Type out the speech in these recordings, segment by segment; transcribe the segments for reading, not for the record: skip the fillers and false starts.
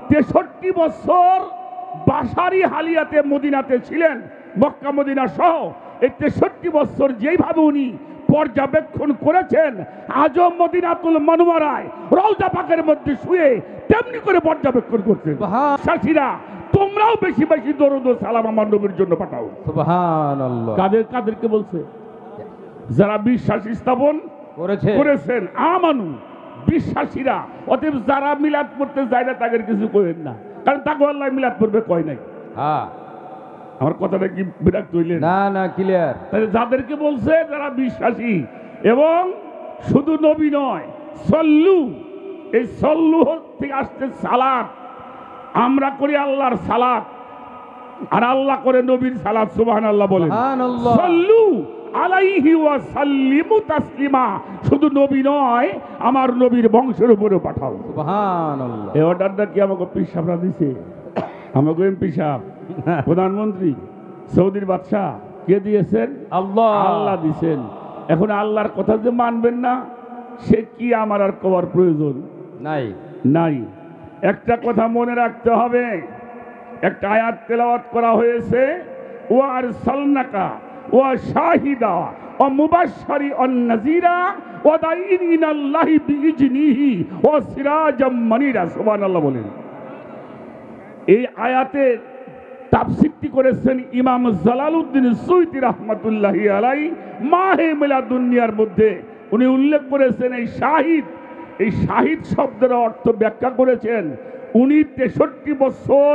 63 বছর বাসারি হালিয়াতে মদিনাতে ছিলেন, মক্কা মদিনা সহ এই 63 বছর যেইভাবে উনি পর্যবেক্ষণ করেছেন, আজও মদিনাতুল মুনাওয়ারায় রওজা পাকের মধ্যে শুয়ে তেমনি করে পর্যবেক্ষণ করছেন। সাথীরা, তোমরাও বেশি বেশি দরুদ ও সালাম আমার নবীর জন্য পাঠাও। সুবহানাল্লাহ। কাদেরকে বলছে? যারা বিশ্বাস স্থাপন করেছেন, আমানু, বিশ্বাসীরা। অতএব যারা মিলাদ পড়তে যায় না তাদের কিছু কইেন না, কারণ তাকে আল্লাহ মিলাদ পড়বে কয় নাই। আমার কথাটা কি বিরক্ত হইলেন? না না, ক্লিয়ার। যাদেরকে বলছে যারা বিশ্বাসী, এবং শুধু নবী নয়, সল্লু, এই সল্লু থেকে আসছে সালাত। আমরা করি আল্লাহর সালাত, আর আল্লাহ করে নবীর সালাত। সুবহানাল্লাহ বলেন। সল্লু আলাইহি ওয়া সাল্লিমু তাসলিমা। শুধু নবী নয়, আমার নবীর বংশের উপরেও পাঠাও। সুবহানাল্লাহ। এই অর্ডারটা কি আমাকে পীর সাহেবরা দিছে? আমাকে এমপি সাহেব, প্রধানমন্ত্রী, সৌদির বাদশাহ কে দিয়েছেন? আল্লাহ দিয়েছেন। এখন আল্লাহর কথা যে মানবেন না, সে কি আমার আর কওয়ার প্রয়োজন নাই। একটা কথা মনে রাখতে হবে, একটা আয়াত তেলাওয়াত করা হয়েছে, ওয়া আরসালনাকা ওয়া শাহিদা ওয়া মুবাশশিরান নাযীরা ওয়া দাঈন ইলাল্লাহি বিইজনিহি ওয়া সিরাজাম মুনীরা। সুবহানাল্লাহ বলেন। এই আয়াতের তাফসীরটি করেছেন ইমাম জালালউদ্দিন সুয়ুতী রাহমাতুল্লাহি আলাইহি মাহে মিলাদুন্নিয়ার মধ্যে। উনি উল্লেখ করেছেন এই শাহিদ শব্দের অর্থ ব্যাখ্যা করেছেন। উনি 63 বছর,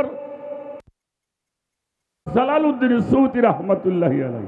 জালালউদ্দিন সুয়ুতী রাহমাতুল্লাহি আলাইহি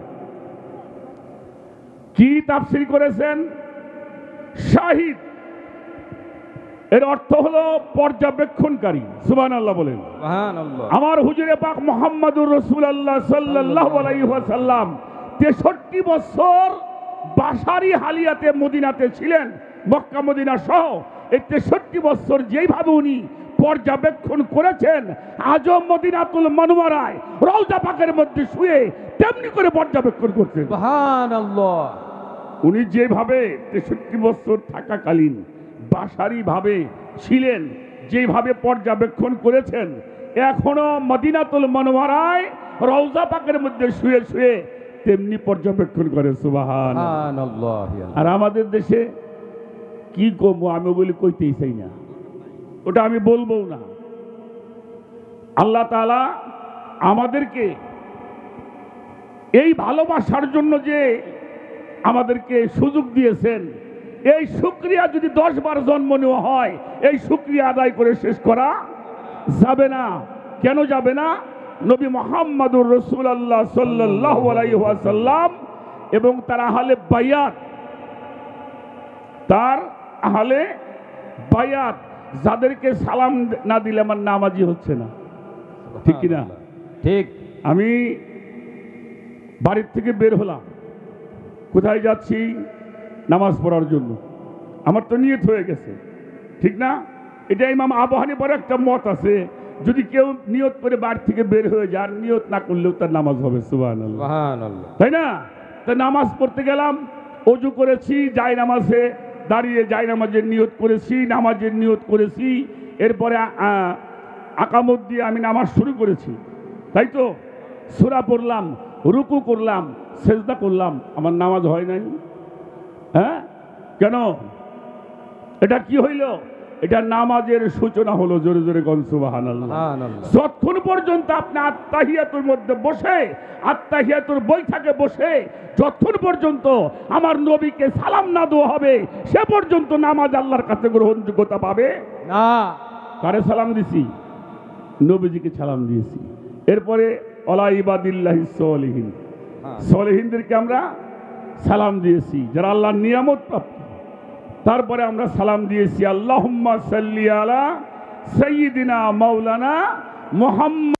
কি তাফসীর করেছেন? শাহিদ এর অর্থ হলো পর্যবেক্ষণকারী। সুবহানাল্লাহ বলেন। আমার হুজুরে পাক মুহাম্মদুর রাসূলুল্লাহ সাল্লাল্লাহু আলাইহি ওয়াসাল্লাম 63 বছর বাসারি হালিয়াতে মদিনাতে ছিলেন, মক্কা মদিনা সহ এই 63 বছর যেইভাবে উনি পর্যবেক্ষণ করেছেন, আজও মদিনাতুল মুনাওয়ারায় রওজা পাকের মধ্যে শুয়ে তেমনি করে পর্যবেক্ষণ করছেন। সুবহানাল্লাহ। উনি যেভাবে 63 বছর থাকাকালীন বাসারি ভাবে ছিলেন, যেভাবে পর্যবেক্ষণ করেছেন, এখনো মদিনাতুল মুনাওয়ারায় রওজা পাকের মধ্যে শুয়ে শুয়ে তেমনি পর্যবেক্ষণ করে। সুবহানাল্লাহ। আর আমাদের দেশে কি কমো, আমি বলি কইতেই চাই না, ওটা আমি বলবো না। আল্লাহ তাআলা আমাদেরকে এই ভালোবাসার জন্য যে আমাদেরকে সুযোগ দিয়েছেন, এই শুকরিয়া যদি 10 বার জন্ম নেওয়া হয়, এই শুকরিয়া আদায় করে শেষ করা যাবে না। কেন যাবে না? নবী মুহাম্মদুর রাসূলুল্লাহ সাল্লাল্লাহু আলাইহি ওয়াসাল্লাম এবং তার আহলে বায়াত, যাদেরকে সালাম না দিলে আমার নামাজি হচ্ছে না। ঠিক কিনা? ঠিক। আমি বাড়ির থেকে বের হলাম, কোথায় যাচ্ছি? নামাজ পড়ার জন্য। আমার তো নিয়ত হয়ে গেছে, ঠিক না? এটা ইমাম আবু হানিফার একটা মত আছে, যদি কেউ নিয়ত করে বাড়ি থেকে বের হয়ে যায়, নিয়ত না করলেও তার নামাজ হবে। সুবহানাল্লাহ, তাই না? তা নামাজ পড়তে গেলাম, ওযু করেছি, যাই নামাজে দাঁড়িয়ে যাই নামাজের নিয়ত করেছি, নামাজের নিয়ত করেছি, এরপরে আকামত দিয়ে আমি নামাজ শুরু করেছি, তাই তো? সূরা পড়লাম, রুকু করলাম, সেজদা করলাম, আমার নামাজ হয় নাই। হ্যাঁ, কেন? এটা কি হইল? এটা নামাজের সূচনা হলো। জোরে জোরে কোন সুবহানাল্লাহ। যতক্ষণ পর্যন্ত আপনি আত্তাহিয়াতুর মধ্যে বসে, আত্তাহিয়াতুর বৈঠকে বসে যতক্ষণ পর্যন্ত আমার নবীকে সালাম না দেওয়া হবে, সে পর্যন্ত নামাজ আল্লাহর কাছে গ্রহণযোগ্যতা পাবে না। কারে সালাম দিছি? নবীজিকে সালাম দিয়েছি। এরপরে আলা ইবাদিল্লাহিস সালিহিন, সালিহিনদেরকে আমরা সালাম দিয়েছি, যারা আল্লাহর নিয়ামত প্রাপ্ত। তারপরে আমরা সালাম দিয়েছি আল্লাহুম্মা সাল্লি আলা সাইয়্যিদিনা মাওলানা মুহাম্মদ।